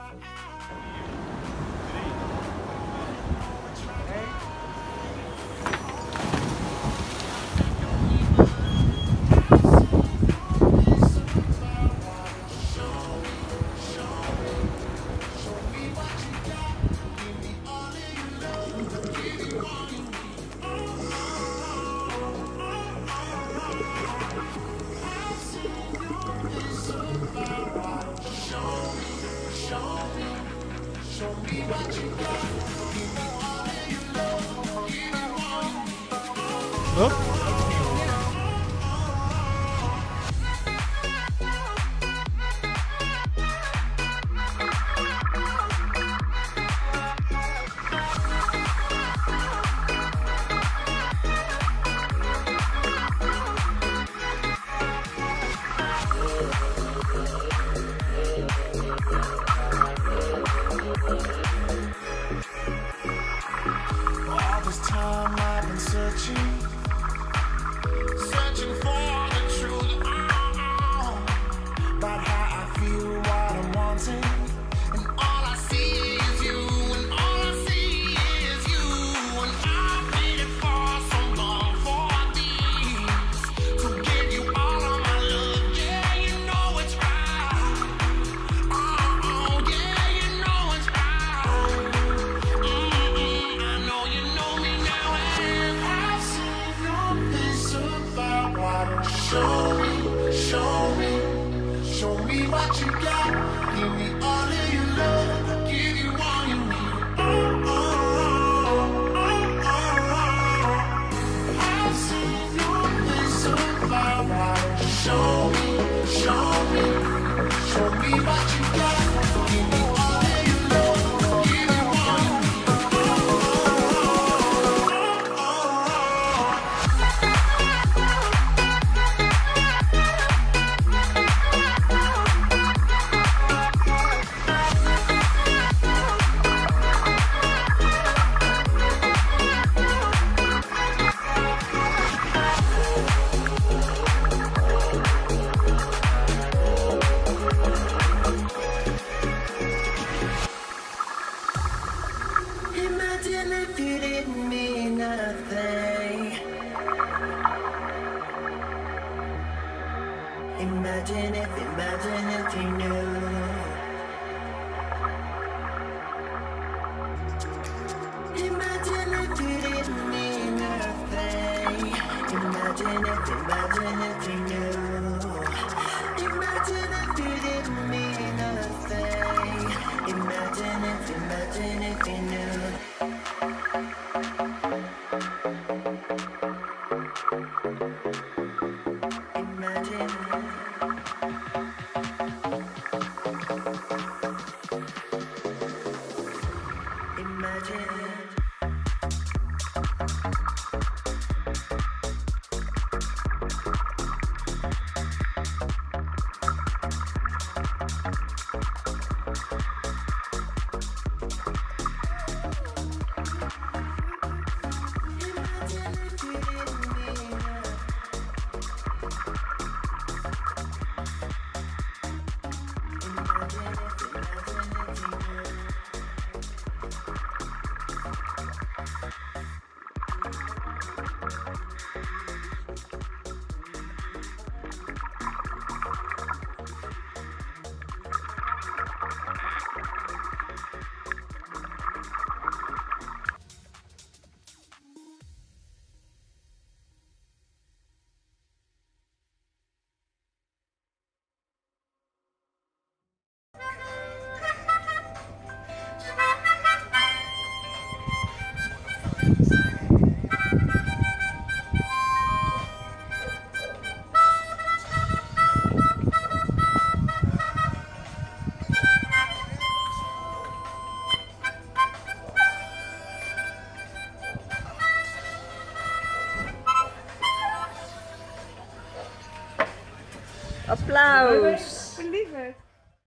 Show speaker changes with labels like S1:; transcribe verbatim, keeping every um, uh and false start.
S1: Huh?
S2: All this time I've been searching, searching for the truth uh-uh, about how I feel, what I'm wanting, and all I see is you, and all I see is you, and I've waited for so long for this, to give you all of my love, yeah, you know it's right, uh-uh, yeah, you know it's right. Show me, show me, show me what you got. Give me all of your love, give you all you need. Oh, oh, oh, oh, oh. I've seen your face about. Show me, show me, show me what you got. Give me all of your love, give you all you need. Oh, oh, oh, oh, oh. Imagine if you didn't mean nothing. Imagine if, imagine if you knew. Imagine if you didn't mean nothing. Imagine if, imagine if you knew. Imagine if you didn't mean nothing. Imagine if, imagine if you knew. Imagine. Imagine.
S3: Applaus!